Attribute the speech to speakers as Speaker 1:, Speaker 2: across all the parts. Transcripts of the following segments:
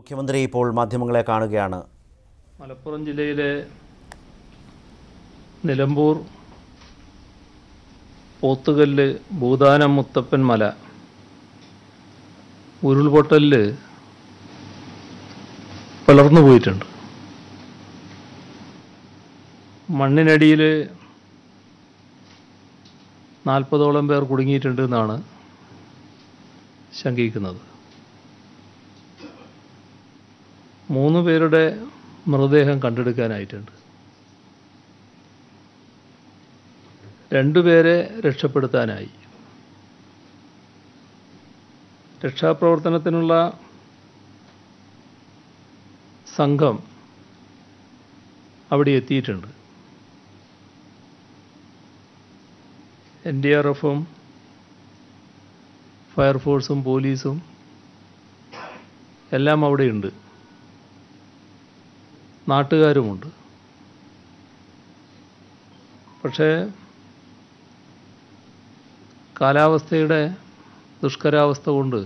Speaker 1: മുഖ്യമന്ത്രി ഇപ്പോൾ മാധ്യമങ്ങളെ കാണുകയാണ്.
Speaker 2: മലപ്പുറം ജില്ലയിലെ നിലമ്പൂർ പോത്തുകല്ല് ഭൂതാനം മുത്തപ്പൻ മല ഉരുൾപൊട്ടലിൽ പിളർന്നു പോയിട്ടുണ്ട്. മണ്ണിനടിയിൽ 40ഓളം പേർ കുടുങ്ങിയിട്ടുണ്ട് എന്നാണ് ശങ്കിക്കുന്നത്. 3 പേരുടെ മൃതദേഹം കണ്ടെടുക്കാനായിട്ടുണ്ട്. 2 പേരെ രക്ഷപ്പെടുത്താനായി. രക്ഷാപ്രവർത്തനത്തിനുള്ള സംഘം അവിടെ എത്തിയിട്ടുണ്ട്. NDRFും ഫയർഫോഴ്സും പോലീസും എല്ലാം അവിടെയുണ്ട്. നാട്ടുകാരുമുണ്ട്. പക്ഷേ കാലാവസ്ഥയുടെ ദുഷ്കരാവസ്ഥ കൊണ്ട്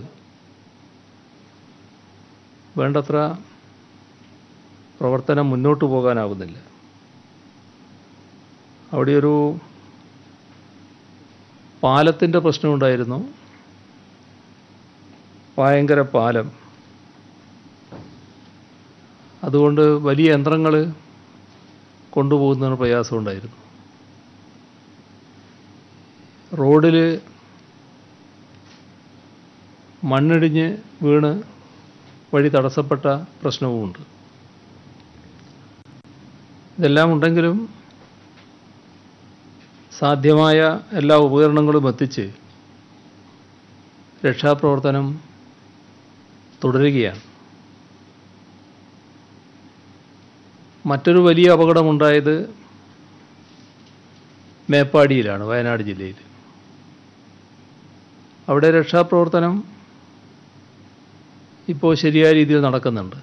Speaker 2: വേണ്ടത്ര പ്രവർത്തനം മുന്നോട്ട് പോകാനാവുന്നില്ല. അവിടെയൊരു പാലത്തിൻ്റെ പ്രശ്നമുണ്ടായിരുന്നു. ഭയങ്കര പാലം. അതുകൊണ്ട് വലിയ യന്ത്രങ്ങൾ കൊണ്ടുപോകുന്നതിന് പ്രയാസമുണ്ടായിരുന്നു. റോഡിൽ മണ്ണിടിഞ്ഞ് വീണ് വഴി തടസ്സപ്പെട്ട പ്രശ്നവുമുണ്ട്. ഇതെല്ലാം ഉണ്ടെങ്കിലും സാധ്യമായ എല്ലാ ഉപകരണങ്ങളും എത്തിച്ച് രക്ഷാപ്രവർത്തനം തുടരുകയാണ്. മറ്റൊരു വലിയ അപകടമുണ്ടായത് മേപ്പാടിയിലാണ്, വയനാട് ജില്ലയിൽ. അവിടെ രക്ഷാപ്രവർത്തനം ഇപ്പോൾ ശരിയായ രീതിയിൽ നടക്കുന്നുണ്ട്.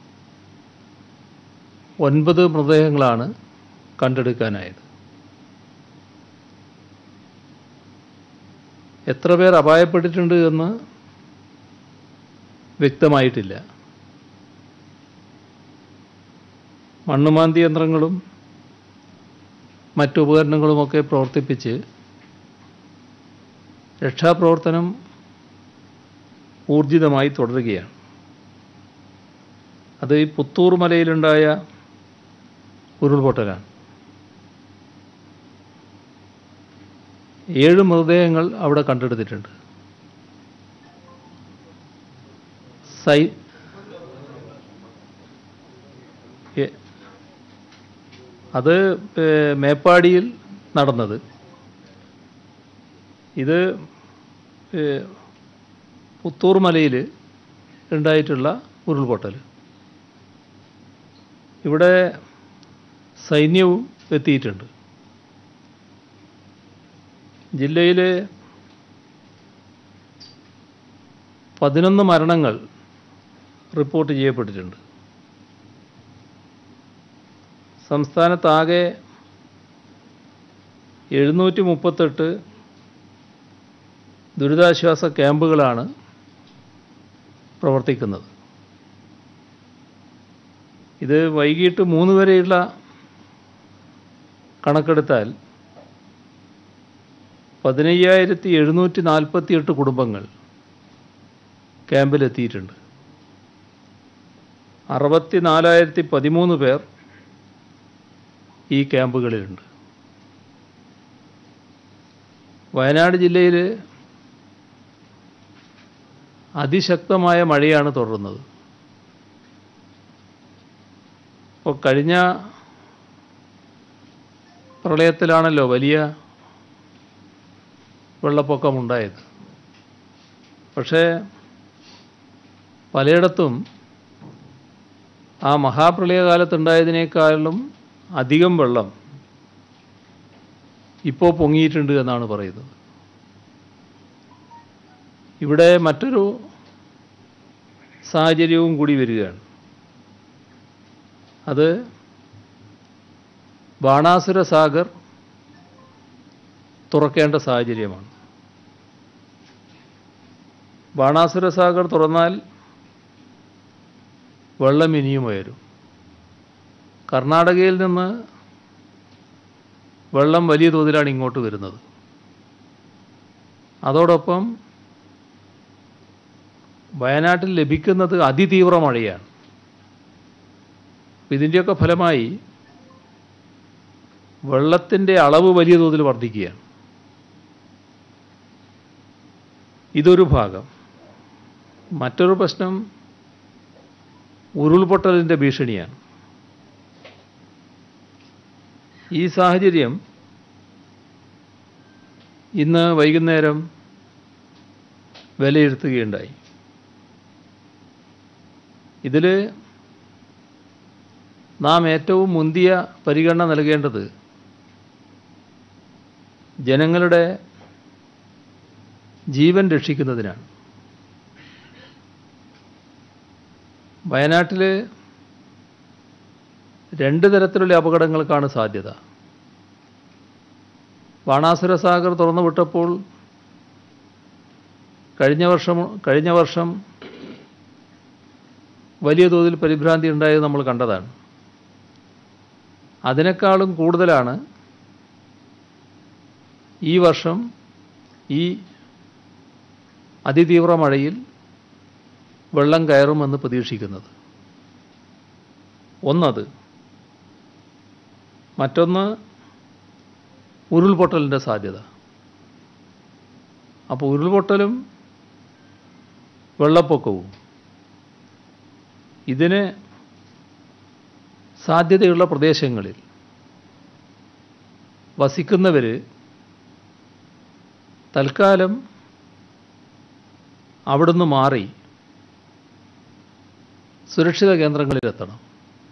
Speaker 2: 9 മൃതദേഹങ്ങളാണ് കണ്ടെടുക്കാനായത്. എത്ര പേർ അപായപ്പെട്ടിട്ടുണ്ട് എന്ന് വ്യക്തമായിട്ടില്ല. മണ്ണുമാന്തി യന്ത്രങ്ങളും മറ്റു ഉപകരണങ്ങളുമൊക്കെ പ്രവർത്തിപ്പിച്ച് രക്ഷാപ്രവർത്തനം ഊർജിതമായി തുടരുകയാണ്. അത് ഈ പുത്തൂർ മലയിലുണ്ടായ ഉരുൾപൊട്ടലാണ്. 7 മൃതദേഹങ്ങൾ അവിടെ കണ്ടെടുത്തിട്ടുണ്ട്. അത് മേപ്പാടിയിൽ നടന്നത്. ഇത് പുത്തൂർ മലയിൽ ഉണ്ടായിട്ടുള്ള ഉരുൾപൊട്ടൽ. ഇവിടെ സൈന്യവും എത്തിയിട്ടുണ്ട്. ജില്ലയിൽ 11 മരണങ്ങൾ റിപ്പോർട്ട് ചെയ്യപ്പെട്ടിട്ടുണ്ട്. സംസ്ഥാനത്താകെ 738 ദുരിതാശ്വാസ ക്യാമ്പുകളാണ് പ്രവർത്തിക്കുന്നത്. ഇത് വൈകിട്ട് 3 വരെയുള്ള കണക്കെടുത്താൽ 15,748 കുടുംബങ്ങൾ ക്യാമ്പിലെത്തിയിട്ടുണ്ട്. 64,013 പേർ ഈ ക്യാമ്പുകളിലുണ്ട്. വയനാട് ജില്ലയിൽ അതിശക്തമായ മഴയാണ് തുടരുന്നത്. ഇപ്പോൾ കഴിഞ്ഞ പ്രളയത്തിലാണല്ലോ വലിയ വെള്ളപ്പൊക്കമുണ്ടായത്. പക്ഷേ പലയിടത്തും ആ മഹാപ്രളയകാലത്തുണ്ടായതിനേക്കാളും അധികം വെള്ളം ഇപ്പോൾ പൊങ്ങിയിട്ടുണ്ട് എന്നാണ് പറയുന്നത്. ഇവിടെ മറ്റൊരു സാഹചര്യവും കൂടി വരികയാണ്. അത് ബാണാസുര സാഗർ തുറക്കേണ്ട സാഹചര്യമാണ്. ബാണാസുര സാഗർ തുറന്നാൽ വെള്ളം ഇനിയും ഉയരും. കർണാടകയിൽ നിന്ന് വെള്ളം വലിയ തോതിലാണ് ഇങ്ങോട്ട് വരുന്നത്. അതോടൊപ്പം വയനാട്ടിൽ ലഭിക്കുന്നത് അതിതീവ്ര മഴയാണ്. ഇതിൻ്റെയൊക്കെ ഫലമായി വെള്ളത്തിൻ്റെ അളവ് വലിയ തോതിൽ വർദ്ധിക്കുകയാണ്. ഇതൊരു ഭാഗം. മറ്റൊരു പ്രശ്നം ഉരുൾപൊട്ടലിൻ്റെ ഭീഷണിയാണ്. ഈ സാഹചര്യം ഇന്ന് വൈകുന്നേരം വിലയിരുത്തുകയുണ്ടായി. ഇതിൽ നാം ഏറ്റവും മുന്തിയ പരിഗണന നൽകേണ്ടത് ജനങ്ങളുടെ ജീവൻ രക്ഷിക്കുന്നതിനാണ്. വയനാട്ടിൽ 2 തരത്തിലുള്ള അപകടങ്ങൾക്കാണ് സാധ്യത. ബാണാസുര സാഗർ തുറന്നു വിട്ടപ്പോൾ കഴിഞ്ഞ വർഷം വലിയ തോതിൽ പരിഭ്രാന്തി ഉണ്ടായത് നമ്മൾ കണ്ടതാണ്. അതിനേക്കാളും കൂടുതലാണ് ഈ വർഷം ഈ അതിതീവ്ര മഴയിൽ വെള്ളം കയറുമെന്ന് പ്രതീക്ഷിക്കുന്നത്. ഒന്നത്. മറ്റൊന്ന് ഉരുൾപൊട്ടലിൻ്റെ സാധ്യത. അപ്പോൾ ഉരുൾപൊട്ടലും വെള്ളപ്പൊക്കവും ഇതിന് സാധ്യതയുള്ള പ്രദേശങ്ങളിൽ വസിക്കുന്നവർ തൽക്കാലം അവിടുന്ന് മാറി സുരക്ഷിത കേന്ദ്രങ്ങളിലെത്തണം.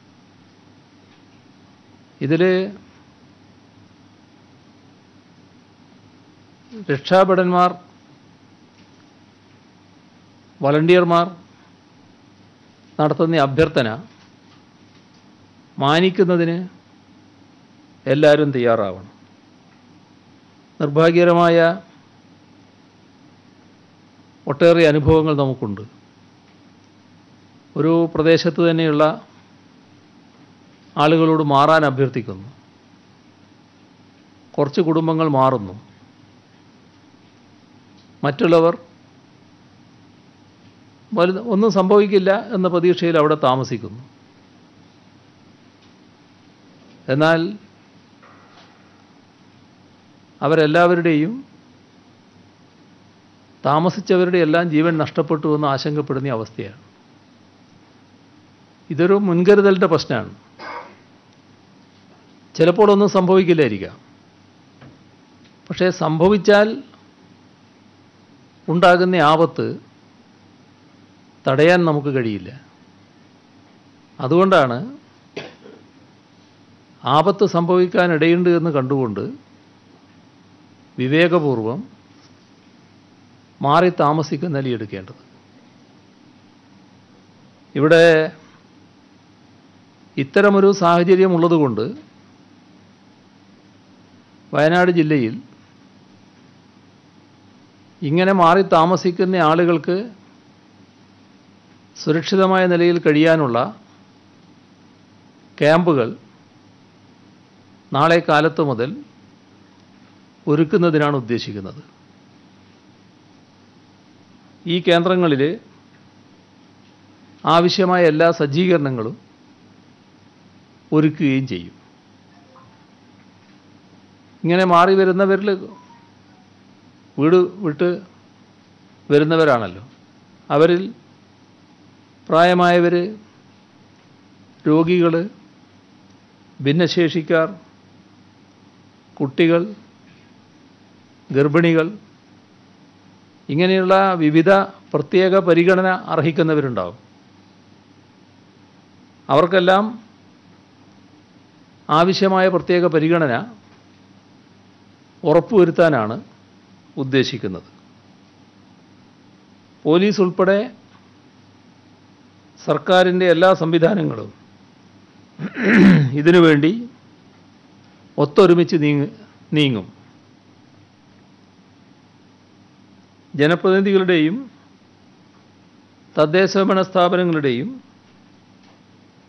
Speaker 2: ഇതിൽ രക്ഷാഭടന്മാർ, വളണ്ടിയർമാർ നടത്തുന്ന അഭ്യർത്ഥന മാനിക്കുന്നതിന് എല്ലാവരും തയ്യാറാവണം. നിർഭാഗ്യകരമായ ഒട്ടേറെ അനുഭവങ്ങൾ നമുക്കുണ്ട്. ഒരു പ്രദേശത്ത് തന്നെയുള്ള ആളുകളോട് മാറാൻ അഭ്യർത്ഥിക്കുന്നു. കുറച്ച് കുടുംബങ്ങൾ മാറുന്നു. മറ്റുള്ളവർ ഒന്നും സംഭവിക്കില്ല എന്ന പ്രതീക്ഷയിൽ അവിടെ താമസിക്കുന്നു. എന്നാൽ അവരെല്ലാവരുടെയും താമസിച്ചവരുടെ എല്ലാം ജീവൻ നഷ്ടപ്പെട്ടു എന്ന് ആശങ്കപ്പെടുന്ന അവസ്ഥയാണ്. ഇതൊരു മുൻകരുതലിൻ്റെ പ്രശ്നമാണ്. ചിലപ്പോൾ ഒന്നും സംഭവിക്കില്ലായിരിക്കാം. പക്ഷേ സംഭവിച്ചാൽ ഉണ്ടാകുന്ന ആപത്ത് തടയാൻ നമുക്ക് കഴിയില്ല. അതുകൊണ്ടാണ് ആപത്ത് സംഭവിക്കാനിടയുണ്ട് എന്ന് കണ്ടുകൊണ്ട് വിവേകപൂർവം മാറി താമസിക്കുന്ന നിലയെടുക്കേണ്ടത്. ഇവിടെ ഇത്തരമൊരു സാഹചര്യം ഉള്ളതുകൊണ്ട് വയനാട് ജില്ലയിൽ ഇങ്ങനെ മാറി താമസിക്കുന്ന ആളുകൾക്ക് സുരക്ഷിതമായ നിലയിൽ കഴിയാനുള്ള ക്യാമ്പുകൾ നാളെ കാലത്ത് മുതൽ ഒരുക്കുന്നതിനാണ് ഉദ്ദേശിക്കുന്നത്. ഈ കേന്ദ്രങ്ങളിൽ ആവശ്യമായ എല്ലാ സജ്ജീകരണങ്ങളും ഒരുക്കുകയും ചെയ്യും. ഇങ്ങനെ മാറി വരുന്നവരിൽ വീട് വിട്ട് വരുന്നവരാണല്ലോ. അവരിൽ പ്രായമായവർ, രോഗികൾ, ഭിന്നശേഷിക്കാർ, കുട്ടികൾ, ഗർഭിണികൾ, ഇങ്ങനെയുള്ള വിവിധ പ്രത്യേക പരിഗണന അർഹിക്കുന്നവരുണ്ടാവും. അവർക്കെല്ലാം ആവശ്യമായ പ്രത്യേക പരിഗണന ഉറപ്പുവരുത്താനാണ് ഉദ്ദേശിക്കുന്നത്. പോലീസ് ഉൾപ്പെടെ സർക്കാരിൻ്റെ എല്ലാ സംവിധാനങ്ങളും ഇതിനുവേണ്ടി ഒത്തൊരുമിച്ച് നീങ്ങും. ജനപ്രതിനിധികളുടെയും തദ്ദേശഭരണ സ്ഥാപനങ്ങളുടെയും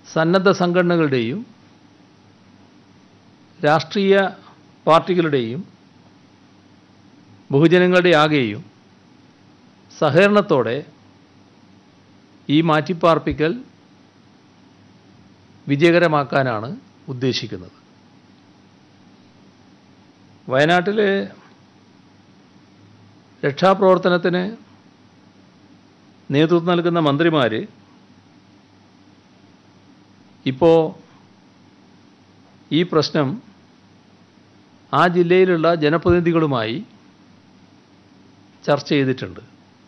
Speaker 2: സന്നദ്ധ സംഘടനകളുടെയും രാഷ്ട്രീയ പാർട്ടികളുടെയും ബഹുജനങ്ങളുടെ ആകെയും സഹകരണത്തോടെ ഈ മാറ്റിപ്പാർപ്പിക്കൽ വിജയകരമാക്കാനാണ് ഉദ്ദേശിക്കുന്നത്. വയനാട്ടിലെ രക്ഷാപ്രവർത്തനത്തിന് നേതൃത്വം നൽകുന്ന മന്ത്രിമാർ ഇപ്പോൾ ഈ പ്രശ്നം ആ ജില്ലയിലുള്ള ജനപ്രതിനിധികളുമായി ചർച്ച ചെയ്തിട്ടുണ്ട്.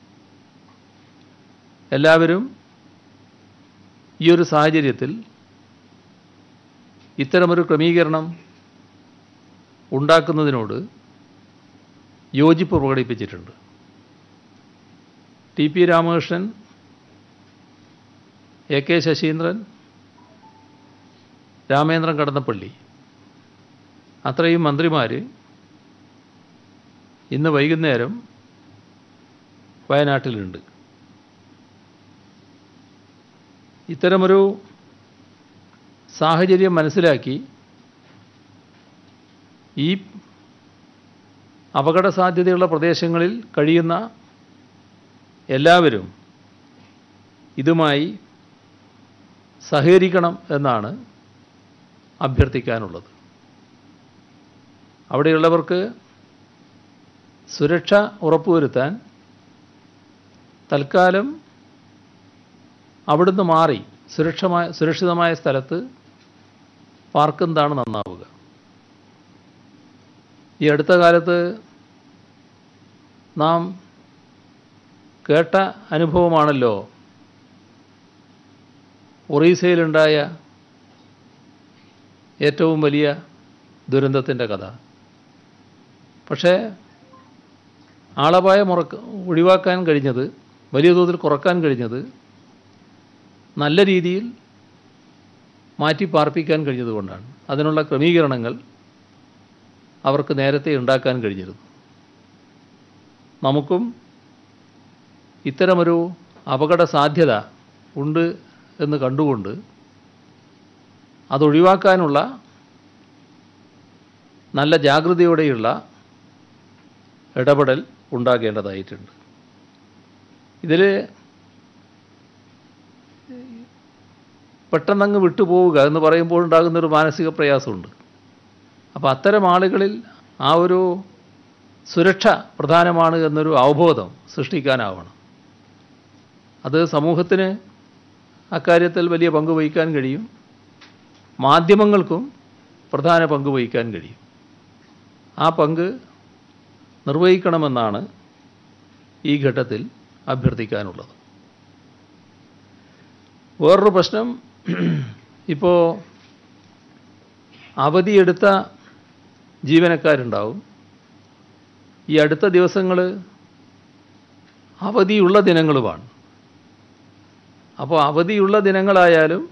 Speaker 2: എല്ലാവരും ഈ ഒരു സാഹചര്യത്തിൽ ഇത്തരമൊരു ക്രമീകരണം ഉണ്ടാക്കുന്നതിനോട് യോജിപ്പ് പ്രകടിപ്പിച്ചിട്ടുണ്ട്. T P Ramakrishnan, A K Saseendran, Ramachandran Kadannappally അത്രയും മന്ത്രിമാർ ഇന്ന് വൈകുന്നേരം വയനാട്ടിലുണ്ട്. ഇത്തരമൊരു സാഹചര്യം മനസ്സിലാക്കി ഈ അപകട സാധ്യതയുള്ള പ്രദേശങ്ങളിൽ കഴിയുന്ന എല്ലാവരും ഇതുമായി സഹകരിക്കണം എന്നാണ് അഭ്യർത്ഥിക്കാനുള്ളത്. അവിടെയുള്ളവർക്ക് സുരക്ഷ ഉറപ്പുവരുത്താൻ തൽക്കാലം അവിടുന്ന് മാറി സുരക്ഷിതമായ സ്ഥലത്ത് പാർക്കുന്നതാണ് നന്നാവുക. ഈ അടുത്ത കാലത്ത് നാം കേട്ട അനുഭവമാണല്ലോ ഒറീസയിലുണ്ടായ ഏറ്റവും വലിയ ദുരന്തത്തിൻ്റെ കഥ. പക്ഷേ ആളപായം ഒഴിവാക്കാൻ കഴിഞ്ഞത്, വലിയ തോതിൽ കുറക്കാൻ കഴിഞ്ഞത് നല്ല രീതിയിൽ മാറ്റി പാർപ്പിക്കാൻ കഴിഞ്ഞതുകൊണ്ടാണ്. അതിനുള്ള ക്രമീകരണങ്ങൾ അവർക്ക് നേരത്തെ ഉണ്ടാക്കാൻ കഴിഞ്ഞിരുന്നു. നമുക്കും ഇത്തരമൊരു അപകട സാധ്യത ഉണ്ട് എന്ന് കണ്ടുകൊണ്ട് അതൊഴിവാക്കാനുള്ള നല്ല ജാഗ്രതയോടെയുള്ള ഇടപെടൽ ഉണ്ടാകേണ്ടതായിട്ടുണ്ട്. ഇതിൽ പെട്ടെന്നങ്ങ് വിട്ടുപോവുക എന്ന് പറയുമ്പോൾ ഉണ്ടാകുന്നൊരു മാനസിക പ്രയാസമുണ്ട്. അപ്പോൾ അത്തരം ആളുകളിൽ ആ ഒരു സുരക്ഷ പ്രധാനമാണ് എന്നൊരു അവബോധം സൃഷ്ടിക്കാനാവണം. അത് സമൂഹത്തിന് അക്കാര്യത്തിൽ വലിയ പങ്ക് വഹിക്കാൻ കഴിയും. മാധ്യമങ്ങൾക്കും പ്രധാന പങ്ക് വഹിക്കാൻ കഴിയും. ആ പങ്ക് നിർവഹിക്കണമെന്നാണ് ഈ ഘട്ടത്തിൽ അഭ്യർത്ഥിക്കാനുള്ളത്. വേറൊരു പ്രശ്നം, ഇപ്പോൾ അവധിയെടുത്ത ജീവനക്കാരുണ്ടാവും. ഈ അടുത്ത ദിവസങ്ങൾ അവധിയുള്ള ദിനങ്ങളുമാണ്. അപ്പോൾ അവധിയുള്ള ദിനങ്ങളായാലും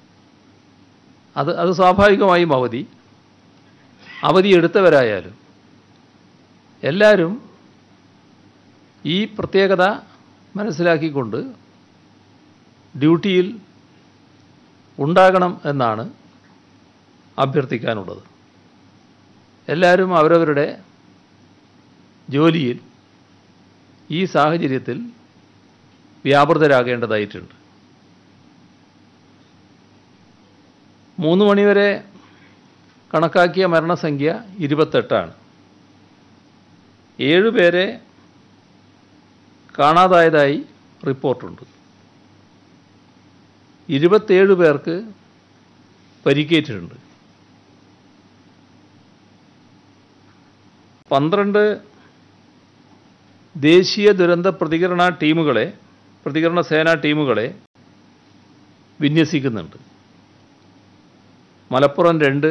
Speaker 2: അത് സ്വാഭാവികമായും അവധിയെടുത്തവരായാലും എല്ലാവരും ഈ പ്രത്യേകത മനസ്സിലാക്കിക്കൊണ്ട് ഡ്യൂട്ടിയിൽ ഉണ്ടാകണം എന്നാണ് അഭ്യർത്ഥിക്കാനുള്ളത്. എല്ലാവരും അവരവരുടെ ജോലിയിൽ ഈ സാഹചര്യത്തിൽ വ്യാപൃതരാകേണ്ടതായിട്ടുണ്ട്. 3 മണിവരെ കണക്കാക്കിയ മരണസംഖ്യ 28ആണ്. 7 പേരെ കാണാതായതായി റിപ്പോർട്ടുണ്ട്. 27 പേർക്ക് പരിക്കേറ്റിട്ടുണ്ട്. 12 ദേശീയ ദുരന്ത പ്രതികരണ സേനാ ടീമുകളെ വിന്യസിക്കുന്നുണ്ട്. മലപ്പുറം 2,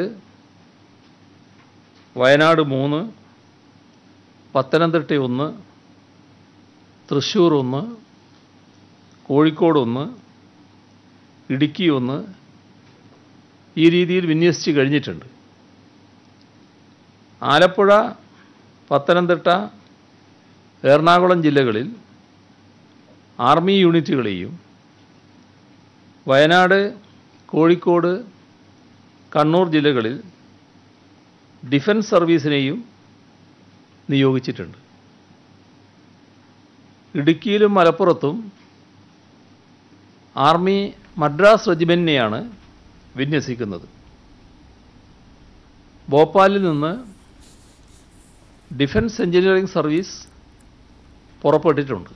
Speaker 2: വയനാട് 3, പത്തനംതിട്ട 1, തൃശ്ശൂർ 1, കോഴിക്കോട് 1, ഇടുക്കി 1 ഈ രീതിയിൽ വിന്യസിച്ച് കഴിഞ്ഞിട്ടുണ്ട്. ആലപ്പുഴ, പത്തനംതിട്ട, എറണാകുളം ജില്ലകളിൽ ആർമി യൂണിറ്റുകളെയും വയനാട്, കോഴിക്കോട്, കണ്ണൂർ ജില്ലകളിൽ ഡിഫൻസ് സർവീസിനെയും നിയോഗിച്ചിട്ടുണ്ട്. ഇടുക്കിയിലും മലപ്പുറത്തും ആർമി മദ്രാസ് റെജിമെൻറ്റിനെയാണ് വിന്യസിക്കുന്നത്. ഭോപ്പാലിൽ നിന്ന് ഡിഫൻസ് എഞ്ചിനീയറിംഗ് സർവീസ് പുറപ്പെട്ടിട്ടുണ്ട്.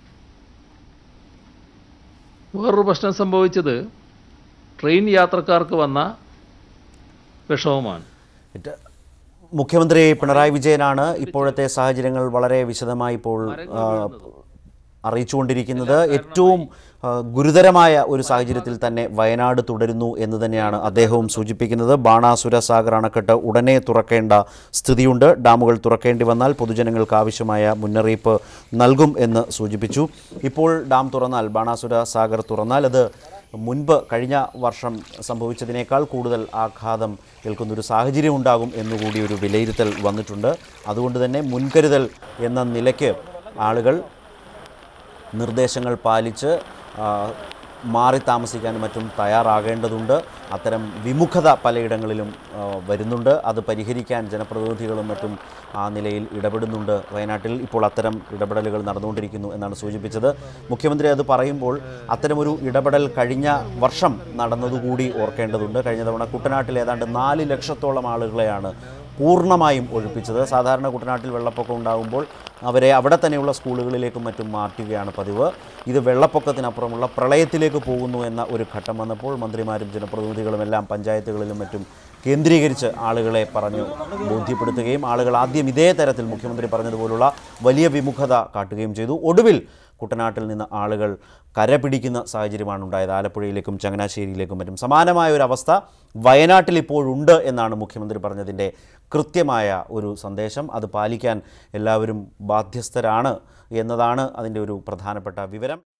Speaker 2: വേറൊരു പ്രശ്നം സംഭവിച്ചത് ട്രെയിൻ യാത്രക്കാർക്ക് വന്ന വിഷമമാണ്.
Speaker 1: മുഖ്യമന്ത്രി പിണറായി വിജയനാണ് ഇപ്പോഴത്തെ സാഹചര്യങ്ങൾ വളരെ വിശദമായി ഇപ്പോൾ അറിയിച്ചുകൊണ്ടിരിക്കുന്നത്. ഏറ്റവും ഗുരുതരമായ ഒരു സാഹചര്യത്തിൽ തന്നെ വയനാട് തുടരുന്നു എന്ന് തന്നെയാണ് അദ്ദേഹവും സൂചിപ്പിക്കുന്നത്. ബാണാസുര സാഗർ അണക്കെട്ട് ഉടനെ തുറക്കേണ്ട സ്ഥിതിയുണ്ട്. ഡാമുകൾ തുറക്കേണ്ടി വന്നാൽ പൊതുജനങ്ങൾക്ക് ആവശ്യമായ മുന്നറിയിപ്പ് നൽകും എന്ന് സൂചിപ്പിച്ചു. ഇപ്പോൾ ഡാം തുറന്നാൽ, ബാണാസുര സാഗർ തുറന്നാൽ അത് മുൻപ് കഴിഞ്ഞ വർഷം സംഭവിച്ചതിനേക്കാൾ കൂടുതൽ ആഘാതം ഏൽക്കുന്നൊരു സാഹചര്യം ഉണ്ടാകും എന്നുകൂടി ഒരു വിലയിരുത്തൽ വന്നിട്ടുണ്ട്. അതുകൊണ്ട് തന്നെ മുൻകരുതൽ എന്ന നിലയ്ക്ക് ആളുകൾ നിർദ്ദേശങ്ങൾ പാലിച്ച് മാറി താമസിക്കാനും മറ്റും തയ്യാറാകേണ്ടതുണ്ട്. അത്തരം വിമുഖത പലയിടങ്ങളിലും വരുന്നുണ്ട്. അത് പരിഹരിക്കാൻ ജനപ്രതിനിധികളും മറ്റും ആ നിലയിൽ ഇടപെടുന്നുണ്ട്. വയനാട്ടിൽ ഇപ്പോൾ അത്തരം ഇടപെടലുകൾ നടന്നുകൊണ്ടിരിക്കുന്നു എന്നാണ് സൂചിപ്പിച്ചത്. മുഖ്യമന്ത്രി അത് പറയുമ്പോൾ അത്തരമൊരു ഇടപെടൽ കഴിഞ്ഞ വർഷം നടന്നതുകൂടി ഓർക്കേണ്ടതുണ്ട്. കഴിഞ്ഞ തവണ കുട്ടനാട്ടിൽ ഏതാണ്ട് 4 ലക്ഷത്തോളം ആളുകളെയാണ് പൂർണ്ണമായും ഒഴിപ്പിച്ചത്. സാധാരണ കുട്ടനാട്ടിൽ വെള്ളപ്പൊക്കം ഉണ്ടാകുമ്പോൾ അവരെ അവിടെ തന്നെയുള്ള സ്കൂളുകളിലേക്കും മറ്റും മാറ്റുകയാണ് പതിവ്. ഇത് വെള്ളപ്പൊക്കത്തിനപ്പുറമുള്ള പ്രളയത്തിലേക്ക് പോകുന്നു എന്ന ഒരു ഘട്ടം വന്നപ്പോൾ മന്ത്രിമാരും ജനപ്രതിനിധികളും എല്ലാം പഞ്ചായത്തുകളിലും മറ്റും കേന്ദ്രീകരിച്ച് ആളുകളെ പറഞ്ഞു ബോധ്യപ്പെടുത്തുകയും ആളുകൾ ആദ്യം ഇതേ തരത്തിൽ മുഖ്യമന്ത്രി പറഞ്ഞതുപോലുള്ള വലിയ വിമുഖത കാട്ടുകയും ചെയ്തു. ഒടുവിൽ കുട്ടനാട്ടിൽ നിന്ന് ആളുകൾ കരപിടിക്കുന്ന സാഹചര്യമാണ് ഉണ്ടായത്. ആലപ്പുഴയിലേക്കും ചങ്ങനാശ്ശേരിയിലേക്കും മറ്റും സമാനമായ ഒരു അവസ്ഥ വയനാട്ടിൽ ഇപ്പോഴുണ്ട് എന്നാണ് മുഖ്യമന്ത്രി പറഞ്ഞതിൻ്റെ കൃത്യമായ ഒരു സന്ദേശം. അത് പാലിക്കാൻ എല്ലാവരും ബാധ്യസ്ഥരാണ് എന്നതാണ് അതിൻ്റെ ഒരു പ്രധാനപ്പെട്ട വിവരം.